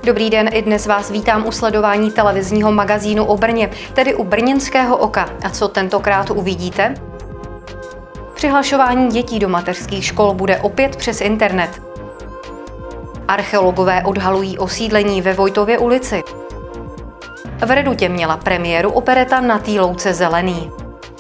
Dobrý den, i dnes vás vítám u sledování televizního magazínu o Brně, tedy u Brněnského oka. A co tentokrát uvidíte? Přihlašování dětí do mateřských škol bude opět přes internet. Archeologové odhalují osídlení ve Vojtově ulici. V Redutě měla premiéru opereta Na té louce zelený.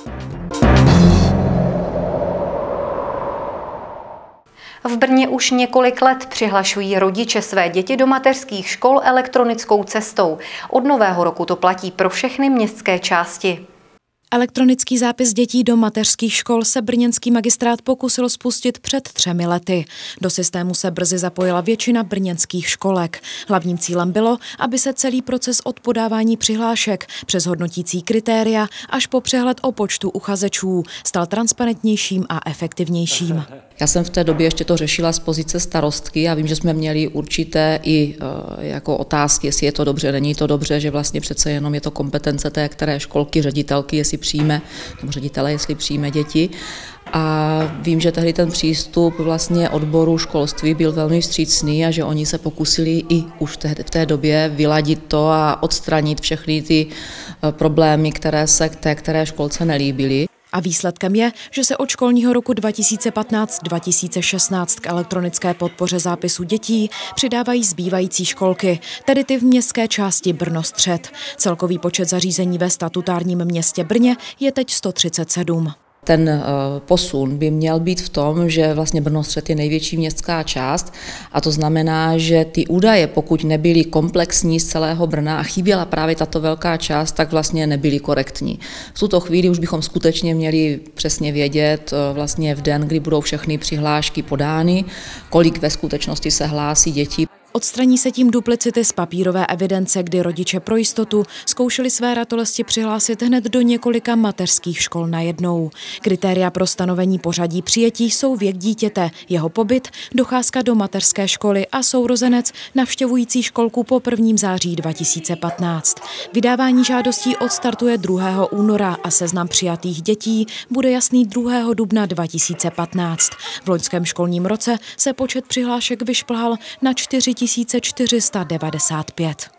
V Brně už několik let přihlašují rodiče své děti do mateřských škol elektronickou cestou. Od nového roku to platí pro všechny městské části. Elektronický zápis dětí do mateřských škol se brněnský magistrát pokusil spustit před 3 lety. Do systému se brzy zapojila většina brněnských školek. Hlavním cílem bylo, aby se celý proces od podávání přihlášek přes hodnotící kritéria až po přehled o počtu uchazečů stal transparentnějším a efektivnějším. Já jsem v té době ještě to řešila z pozice starostky a vím, že jsme měli určité i jako otázky, jestli je to dobře, není to dobře, že vlastně přece jenom je to kompetence té které školky, ředitelky, jestli přijme, nebo ředitele, jestli přijme děti. A vím, že tehdy ten přístup vlastně odboru školství byl velmi vstřícný a že oni se pokusili i už v té době vyladit to a odstranit všechny ty problémy, které se k té které školce nelíbily. A výsledkem je, že se od školního roku 2015-2016 k elektronické podpoře zápisu dětí přidávají zbývající školky, tedy ty v městské části Brno-Střed. Celkový počet zařízení ve statutárním městě Brně je teď 137. Ten posun by měl být v tom, že vlastně Brno-Střed je největší městská část a to znamená, že ty údaje, pokud nebyly komplexní z celého Brna a chyběla právě tato velká část, tak vlastně nebyly korektní. V tuto chvíli už bychom skutečně měli přesně vědět vlastně v den, kdy budou všechny přihlášky podány, kolik ve skutečnosti se hlásí dětí. Odstraní se tím duplicity z papírové evidence, kdy rodiče pro jistotu zkoušeli své ratolesti přihlásit hned do několika mateřských škol najednou. Kritéria pro stanovení pořadí přijetí jsou věk dítěte, jeho pobyt, docházka do mateřské školy a sourozenec navštěvující školku po 1. září 2015. Vydávání žádostí odstartuje 2. února a seznam přijatých dětí bude jasný 2. dubna 2015. V loňském školním roce se počet přihlášek vyšplhal na 4495.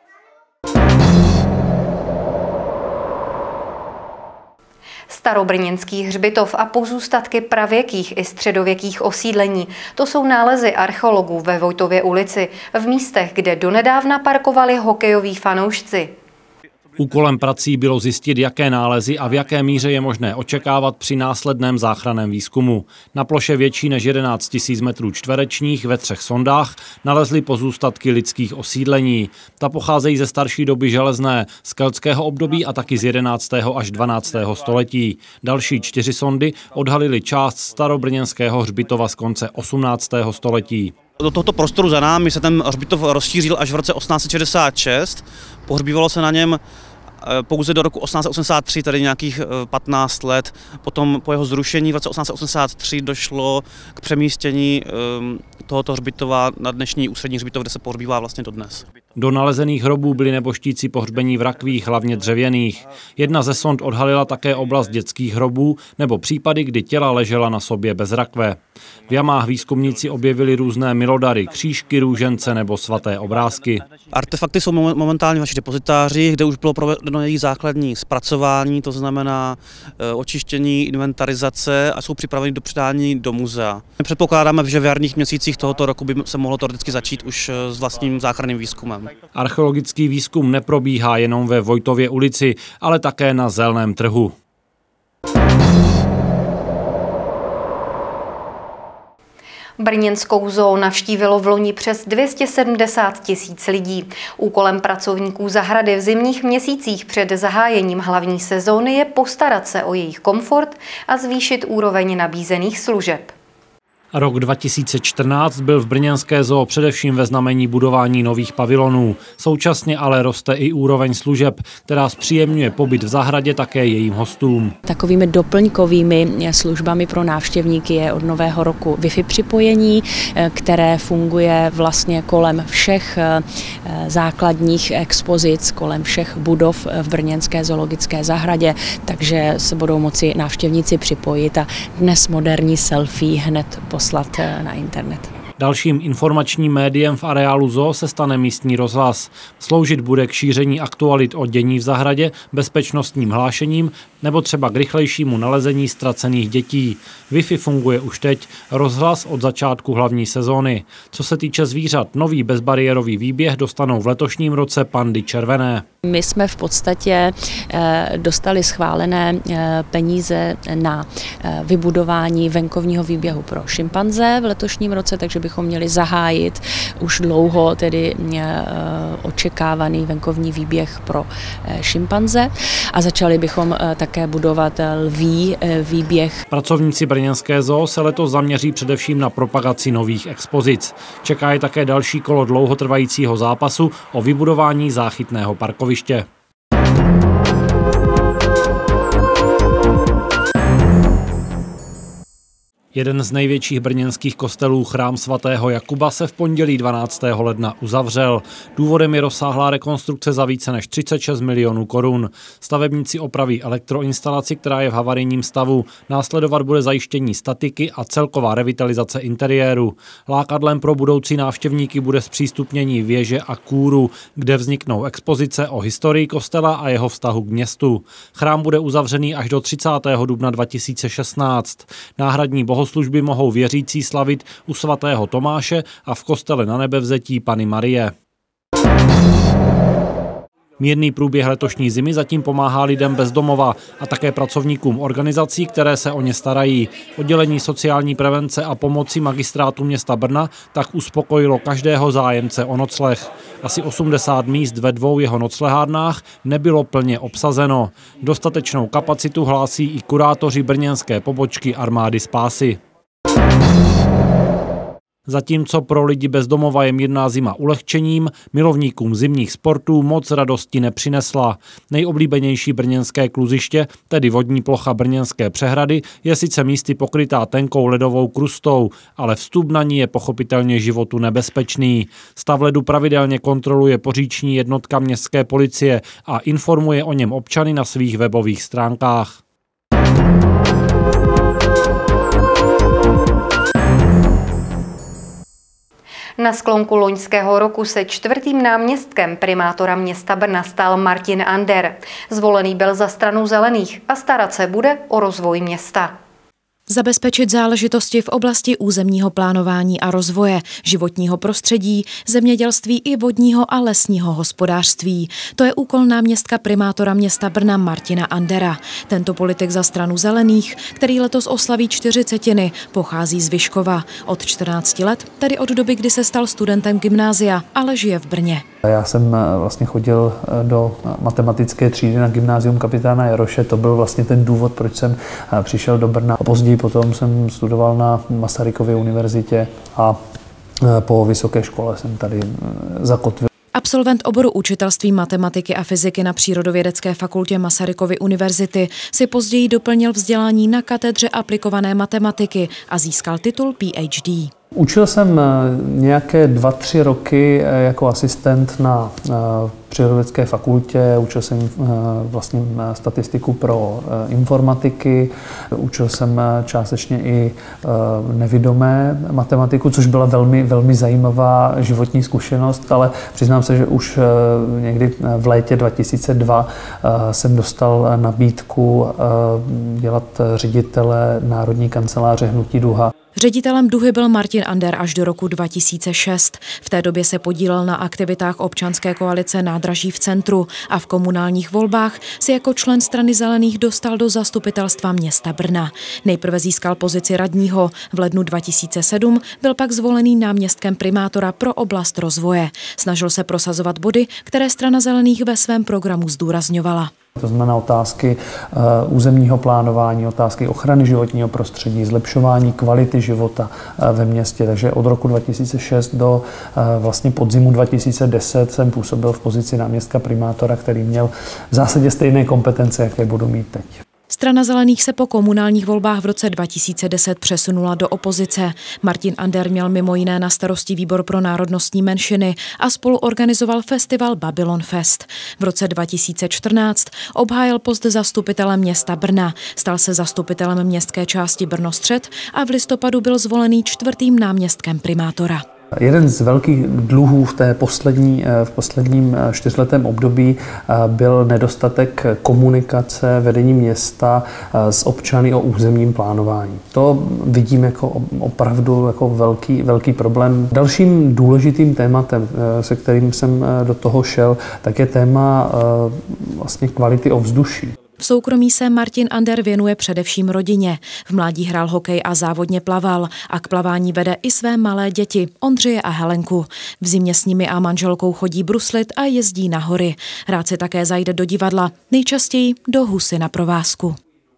Starobrněnský hřbitov a pozůstatky pravěkých i středověkých osídlení. To jsou nálezy archeologů ve Vojtově ulici, v místech, kde donedávna parkovali hokejoví fanoušci. Úkolem prací bylo zjistit, jaké nálezy a v jaké míře je možné očekávat při následném záchranném výzkumu. Na ploše větší než 11 000 metrů čtverečních ve 3 sondách nalezli pozůstatky lidských osídlení. Ta pocházejí ze starší doby železné, z keltského období a taky z 11. až 12. století. Další 4 sondy odhalily část starobrněnského hřbitova z konce 18. století. Do tohoto prostoru za námi se ten hřbitov rozšířil až v roce 1866. Pohřbívalo se na něm pouze do roku 1883, tedy nějakých 15 let. Potom po jeho zrušení v roce 1883 došlo k přemístění tohoto hřbitova na dnešní ústřední hřbitov, kde se pohřbívá vlastně dodnes. Do nalezených hrobů byli nebožtíci pohřbení v rakvích, hlavně dřevěných. Jedna ze sond odhalila také oblast dětských hrobů nebo případy, kdy těla ležela na sobě bez rakve. V jamách výzkumníci objevili různé milodary, křížky, růžence nebo svaté obrázky. Artefakty jsou momentálně v našich depozitářích, kde už bylo provedeno jejich základní zpracování, to znamená očištění, inventarizace a jsou připraveny do předání do muzea. Předpokládáme, že v jarních měsících tohoto roku by se mohlo teoreticky začít už s vlastním záchranným výzkumem. Archeologický výzkum neprobíhá jenom ve Vojtově ulici, ale také na Zeleném trhu. Brněnskou zoo navštívilo v loni přes 270 000 lidí. Úkolem pracovníků zahrady v zimních měsících před zahájením hlavní sezóny je postarat se o jejich komfort a zvýšit úroveň nabízených služeb. Rok 2014 byl v brněnské zoo především ve znamení budování nových pavilonů. Současně ale roste i úroveň služeb, která zpříjemňuje pobyt v zahradě také jejím hostům. Takovými doplňkovými službami pro návštěvníky je od nového roku Wi-Fi připojení, které funguje vlastně kolem všech základních expozic, kolem všech budov v brněnské zoologické zahradě, takže se budou moci návštěvníci připojit a dnes moderní selfie hned poslat na internet. Dalším informačním médiem v areálu zoo se stane místní rozhlas. Sloužit bude k šíření aktualit o dění v zahradě, bezpečnostním hlášením nebo třeba k rychlejšímu nalezení ztracených dětí. Wi-Fi funguje už teď, rozhlas od začátku hlavní sezóny. Co se týče zvířat, nový bezbariérový výběh dostanou v letošním roce pandy červené. My jsme v podstatě dostali schválené peníze na vybudování venkovního výběhu pro šimpanze v letošním roce, takže bychom měli zahájit už dlouho tedy očekávaný venkovní výběh pro šimpanze a začali bychom také budovat lví výběh. Pracovníci brněnské zoo se letos zaměří především na propagaci nových expozic. Čeká je také další kolo dlouhotrvajícího zápasu o vybudování záchytného parkoviště. Jeden z největších brněnských kostelů, chrám svatého Jakuba, se v pondělí 12. ledna uzavřel. Důvodem je rozsáhlá rekonstrukce za více než 36 milionů korun. Stavebníci opraví elektroinstalaci, která je v havarijním stavu. Následovat bude zajištění statiky a celková revitalizace interiéru. Lákadlem pro budoucí návštěvníky bude zpřístupnění věže a kůru, kde vzniknou expozice o historii kostela a jeho vztahu k městu. Chrám bude uzavřený až do 30. dubna 2016. Náhradní bohoslužby mohou věřící slavit u svatého Tomáše a v kostele Nanebevzetí Panny Marie. Mírný průběh letošní zimy zatím pomáhá lidem bez domova a také pracovníkům organizací, které se o ně starají. Oddělení sociální prevence a pomoci magistrátu města Brna tak uspokojilo každého zájemce o nocleh. Asi 80 míst ve 2 jeho noclehárnách nebylo plně obsazeno. Dostatečnou kapacitu hlásí i kurátoři brněnské pobočky Armády spásy. Zatímco pro lidi bez domova je mírná zima ulehčením, milovníkům zimních sportů moc radosti nepřinesla. Nejoblíbenější brněnské kluziště, tedy vodní plocha Brněnské přehrady, je sice místy pokrytá tenkou ledovou krustou, ale vstup na ní je pochopitelně životu nebezpečný. Stav ledu pravidelně kontroluje poříční jednotka městské policie a informuje o něm občany na svých webových stránkách. Na sklonku loňského roku se 4. náměstkem primátora města Brna stal Martin Ander. Zvolený byl za stranu Zelených a starat se bude o rozvoj města. Zabezpečit záležitosti v oblasti územního plánování a rozvoje, životního prostředí, zemědělství i vodního a lesního hospodářství. To je úkol náměstka primátora města Brna Martina Andera. Tento politik za stranu Zelených, který letos oslaví 40, pochází z Vyškova. Od 14 let, tedy od doby, kdy se stal studentem gymnázia, ale žije v Brně. Já jsem vlastně chodil do matematické třídy na gymnázium kapitána Jaroše. To byl vlastně ten důvod, proč jsem přišel do Brna. A později potom jsem studoval na Masarykově univerzitě a po vysoké škole jsem tady zakotvil. Absolvent oboru učitelství matematiky a fyziky na Přírodovědecké fakultě Masarykovy univerzity si později doplnil vzdělání na katedře aplikované matematiky a získal titul PhD. Učil jsem nějaké 2-3 roky jako asistent na Přírodovědecké fakultě, učil jsem vlastně statistiku pro informatiky, učil jsem částečně i nevidomé matematiku, což byla velmi, velmi zajímavá životní zkušenost, ale přiznám se, že už někdy v létě 2002 jsem dostal nabídku dělat ředitele Národní kanceláře Hnutí Duha. Ředitelem Duhy byl Martin Ander až do roku 2006. V té době se podílel na aktivitách občanské koalice Nádraží v centru a v komunálních volbách si jako člen strany Zelených dostal do zastupitelstva města Brna. Nejprve získal pozici radního, v lednu 2007 byl pak zvolený náměstkem primátora pro oblast rozvoje. Snažil se prosazovat body, které strana Zelených ve svém programu zdůrazňovala. To znamená otázky územního plánování, otázky ochrany životního prostředí, zlepšování kvality života ve městě. Takže od roku 2006 do vlastně podzimu 2010 jsem působil v pozici náměstka primátora, který měl v zásadě stejné kompetence, jaké budu mít teď. Strana zelených se po komunálních volbách v roce 2010 přesunula do opozice. Martin Ander měl mimo jiné na starosti výbor pro národnostní menšiny a spolu organizoval festival Babylon Fest. V roce 2014 obhájil post zastupitele města Brna, stal se zastupitelem městské části Brno-Střed a v listopadu byl zvolený 4. náměstkem primátora. Jeden z velkých dluhů v posledním 4letém období byl nedostatek komunikace vedení města s občany o územním plánování. To vidím jako opravdu jako velký problém. Dalším důležitým tématem, se kterým jsem do toho šel, tak je téma vlastně kvality ovzduší. V soukromí se Martin Ander věnuje především rodině. V mládí hrál hokej a závodně plaval a k plavání vede i své malé děti, Ondřeje a Helenku. V zimě s nimi a manželkou chodí bruslit a jezdí na hory. Rád si také zajde do divadla, nejčastěji do Husy na provázku.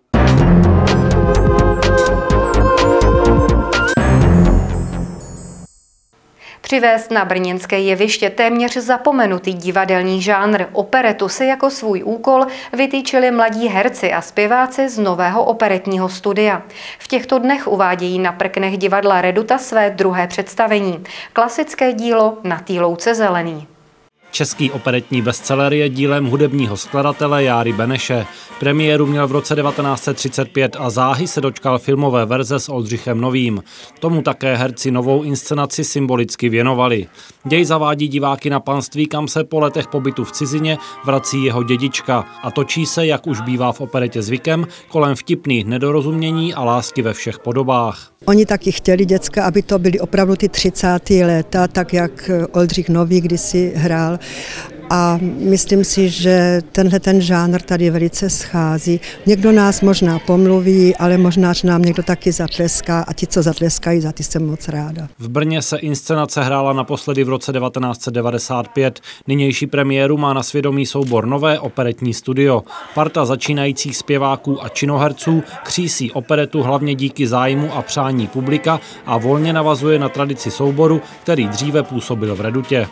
Přivést na brněnské jeviště téměř zapomenutý divadelní žánr operetu si jako svůj úkol vytýčili mladí herci a zpěváci z nového operetního studia. V těchto dnech uvádějí na prknech divadla Reduta své druhé představení. Klasické dílo Na té louce zelený. Český operetní bestseller je dílem hudebního skladatele Járy Beneše. Premiéru měl v roce 1935 a záhy se dočkal filmové verze s Oldřichem Novým. Tomu také herci novou inscenaci symbolicky věnovali. Děj zavádí diváky na panství, kam se po letech pobytu v cizině vrací jeho dědička. A točí se, jak už bývá v operetě zvykem, kolem vtipných nedorozumění a lásky ve všech podobách. Oni taky chtěli děcka, aby to byly opravdu ty 30. léta, tak jak Oldřich Nový kdysi hrál. A myslím si, že ten žánr tady velice schází. Někdo nás možná pomluví, ale možná, že nám někdo taky zatleská a ti, co zatleskají, za ty jsem moc ráda. V Brně se inscenace hrála naposledy v roce 1995. Nynější premiéru má na svědomí soubor Nové operetní studio. Parta začínajících zpěváků a činoherců křísí operetu hlavně díky zájmu a přání publika a volně navazuje na tradici souboru, který dříve působil v Redutě.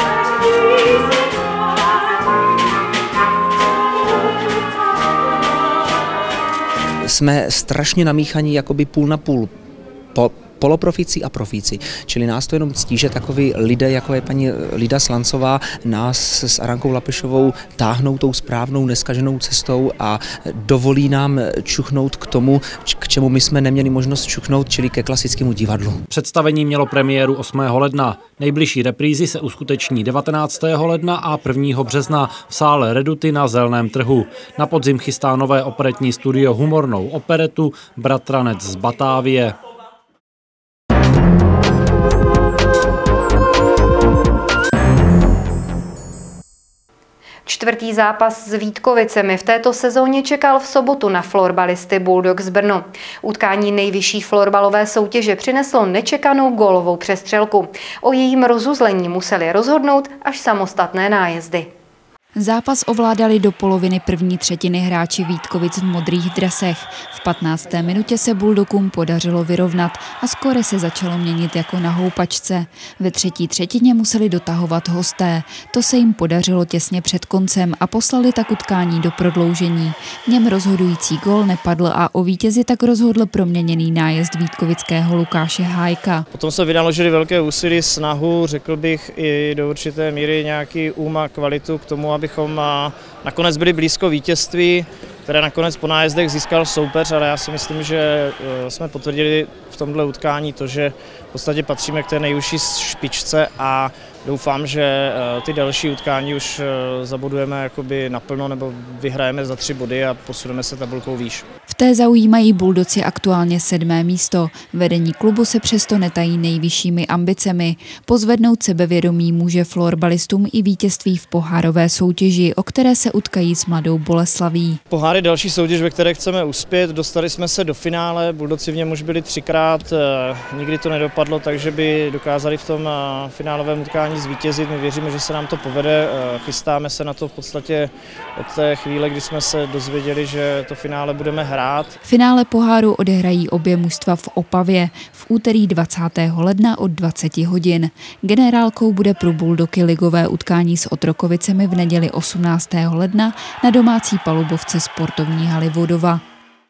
Jsme strašně namíchaní jakoby půl na půl. Poloprofíci a profíci. Čili nás to jenom ctí, že takoví lidé, jako je paní Lida Slancová, nás s Arankou Lapešovou táhnou tou správnou neskaženou cestou a dovolí nám čuchnout k tomu, k čemu my jsme neměli možnost čuchnout, čili ke klasickému divadlu. Představení mělo premiéru 8. ledna. Nejbližší reprízy se uskuteční 19. ledna a 1. března v sále Reduty na Zeleném trhu. Na podzim chystá nové operetní studio humornou operetu Bratranec z Batávie. Čtvrtý zápas s Vítkovicemi v této sezóně čekal v sobotu na florbalisty Bulldogs Brno. Utkání nejvyšší florbalové soutěže přineslo nečekanou gólovou přestřelku. O jejím rozuzlení museli rozhodnout až samostatné nájezdy. Zápas ovládali do poloviny první třetiny hráči Vítkovic v modrých dresech. V 15. minutě se Bulldogům podařilo vyrovnat a skóre se začalo měnit jako na houpačce. Ve třetí třetině museli dotahovat hosté. To se jim podařilo těsně před koncem a poslali tak utkání do prodloužení. V něm rozhodující gól nepadl a o vítězi tak rozhodl proměněný nájezd vítkovického Lukáše Hájka. Potom se vynaložili velké úsilí, snahu, řekl bych i do určité míry nějaký a kvalitu k tomu, abychom nakonec byli blízko vítězství, které nakonec po nájezdech získal soupeř, ale já si myslím, že jsme potvrdili v tomhle utkání to, že v podstatě patříme k té nejvyšší špičce a doufám, že ty další utkání už zabodujeme jakoby naplno nebo vyhrajeme za 3 body a posuneme se tabulkou výš. V té zaujímají Bulldoci aktuálně 7. místo. Vedení klubu se přesto netají nejvyššími ambicemi. Pozvednout sebevědomí může florbalistům i vítězství v pohárové soutěži, o které se utkají s Mladou Boleslaví. Pohár je další soutěž, ve které chceme uspět. Dostali jsme se do finále, Bulldoci v něm už byli 3krát, nikdy to nedopadlo. dopadlo tak, že by dokázali v tom finálovém utkání zvítězit. My věříme, že se nám to povede, chystáme se na to v podstatě od té chvíle, kdy jsme se dozvěděli, že to finále budeme hrát. Finále poháru odehrají obě mužstva v Opavě v úterý 20. ledna od 20 hodin. Generálkou bude pro Buldoky ligové utkání s Otrokovicemi v neděli 18. ledna na domácí palubovce sportovní haly Vodova.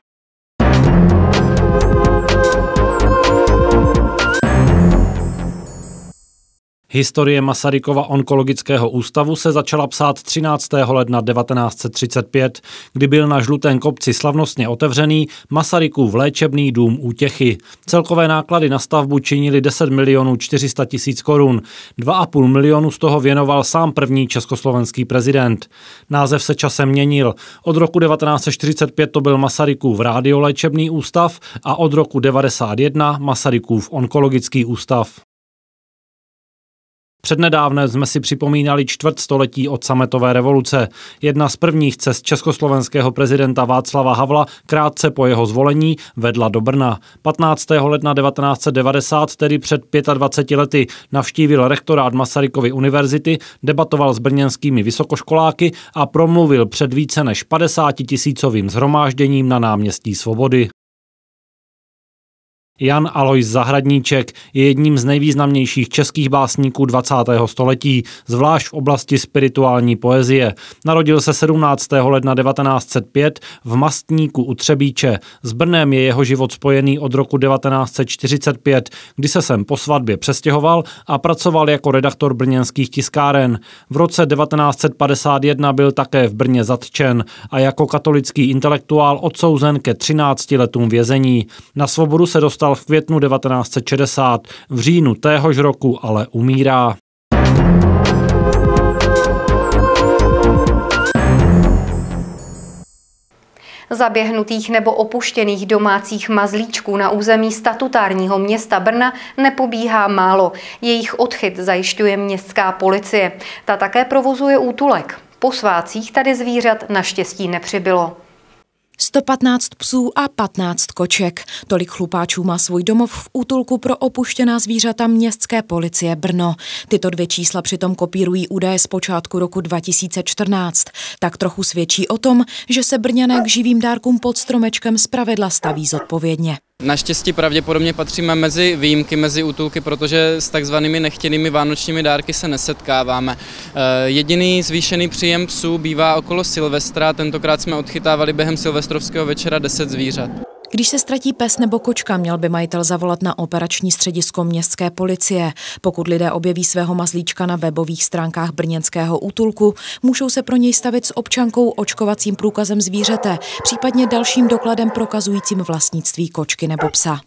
Historie Masarykova onkologického ústavu se začala psát 13. ledna 1935, kdy byl na Žlutém kopci slavnostně otevřený Masarykův léčebný dům Útěchy. Celkové náklady na stavbu činily 10 400 000 korun. 2,5 milionu z toho věnoval sám první československý prezident. Název se časem měnil. Od roku 1945 to byl Masarykův radioléčebný ústav a od roku 1991 Masarykův onkologický ústav. Přednedávnem jsme si připomínali čtvrtstoletí od sametové revoluce. Jedna z prvních cest československého prezidenta Václava Havla krátce po jeho zvolení vedla do Brna. 15. ledna 1990, tedy před 25 lety, navštívil rektorát Masarykovy univerzity, debatoval s brněnskými vysokoškoláky a promluvil před více než 50 000 shromážděním na náměstí Svobody. Jan Alois Zahradníček je jedním z nejvýznamnějších českých básníků 20. století, zvlášť v oblasti spirituální poezie. Narodil se 17. ledna 1905 v Mastníku u Třebíče. S Brnem je jeho život spojený od roku 1945, kdy se sem po svatbě přestěhoval a pracoval jako redaktor brněnských tiskáren. V roce 1951 byl také v Brně zatčen a jako katolický intelektuál odsouzen ke 13 letům vězení. Na svobodu se dostal v květnu 1960, v říjnu téhož roku ale umírá. Zaběhnutých nebo opuštěných domácích mazlíčků na území statutárního města Brna nepobíhá málo. Jejich odchyt zajišťuje městská policie. Ta také provozuje útulek. Po svátcích tady zvířat naštěstí nepřibylo. 115 psů a 15 koček. Tolik chlupáčů má svůj domov v útulku pro opuštěná zvířata městské policie Brno. Tyto dvě čísla přitom kopírují údaje z počátku roku 2014. Tak trochu svědčí o tom, že se Brňané k živým dárkům pod stromečkem zpravidla staví zodpovědně. Naštěstí pravděpodobně patříme mezi výjimky, mezi útulky, protože s takzvanými nechtěnými vánočními dárky se nesetkáváme. Jediný zvýšený příjem psů bývá okolo Silvestra, tentokrát jsme odchytávali během silvestrovského večera 10 zvířat. Když se ztratí pes nebo kočka, měl by majitel zavolat na operační středisko městské policie. Pokud lidé objeví svého mazlíčka na webových stránkách brněnského útulku, můžou se pro něj stavit s občankou, očkovacím průkazem zvířete, případně dalším dokladem prokazujícím vlastnictví kočky nebo psa.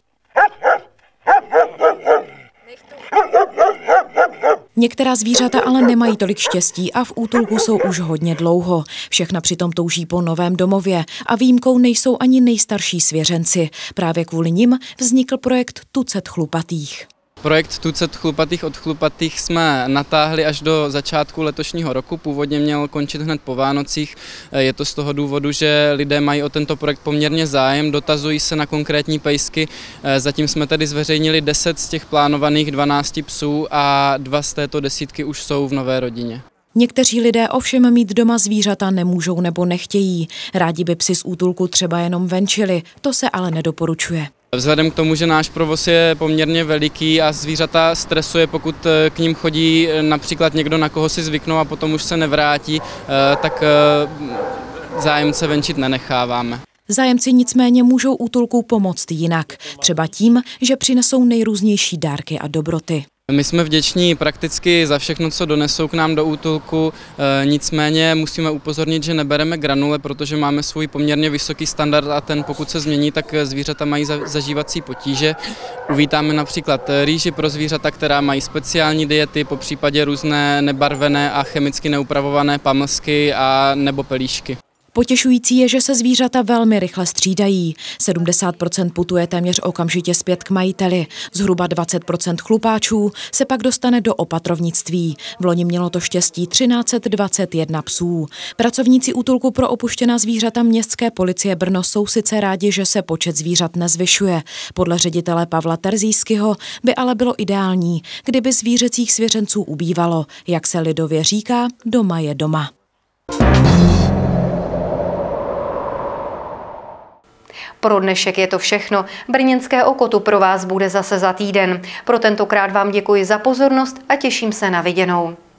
Některá zvířata ale nemají tolik štěstí a v útulku jsou už hodně dlouho. Všechna přitom touží po novém domově a výjimkou nejsou ani nejstarší svěřenci. Právě kvůli nim vznikl projekt Tucet chlupatých. Projekt Tucet chlupatých od chlupatých jsme natáhli až do začátku letošního roku. Původně měl končit hned po Vánocích. Je to z toho důvodu, že lidé mají o tento projekt poměrně zájem, dotazují se na konkrétní pejsky. Zatím jsme tedy zveřejnili 10 z těch plánovaných 12 psů a 2 z této desítky už jsou v nové rodině. Někteří lidé ovšem mít doma zvířata nemůžou nebo nechtějí. Rádi by psi z útulku třeba jenom venčili, to se ale nedoporučuje. Vzhledem k tomu, že náš provoz je poměrně veliký a zvířata stresuje, pokud k ním chodí například někdo, na koho si zvyknou a potom už se nevrátí, tak zájemce venčit nenecháváme. Zájemci nicméně můžou útulku pomoct jinak, třeba tím, že přinesou nejrůznější dárky a dobroty. My jsme vděční prakticky za všechno, co donesou k nám do útulku, nicméně musíme upozornit, že nebereme granule, protože máme svůj poměrně vysoký standard a ten, pokud se změní, tak zvířata mají zažívací potíže. Uvítáme například rýži pro zvířata, která mají speciální diety, popřípadě různé nebarvené a chemicky neupravované pamlsky a nebo pelíšky. Potěšující je, že se zvířata velmi rychle střídají. 70% putuje téměř okamžitě zpět k majiteli. Zhruba 20% chlupáčů se pak dostane do opatrovnictví. Vloni mělo to štěstí 1321 psů. Pracovníci útulku pro opuštěná zvířata městské policie Brno jsou sice rádi, že se počet zvířat nezvyšuje. Podle ředitele Pavla Terzískyho by ale bylo ideální, kdyby zvířecích svěřenců ubývalo. Jak se lidově říká, doma je doma. Pro dnešek je to všechno. Brněnské oko tu pro vás bude zase za týden. Pro tentokrát vám děkuji za pozornost a těším se na viděnou.